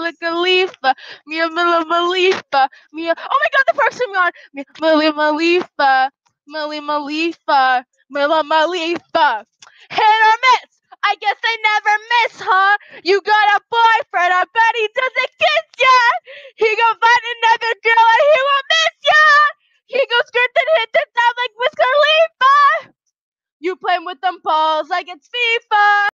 Mia Khalifa, Mia Khalifa, Mia. Oh my God, the person on Mia Khalifa, Millie Khalifa, Mila Khalifa. Hit or miss? I guess I never miss, huh? You got a boyfriend, I bet he doesn't kiss ya. He gon' find another girl and he will miss ya. He goes skirt and hit the top like Wiz Khalifa. You playing with them balls like it's FIFA.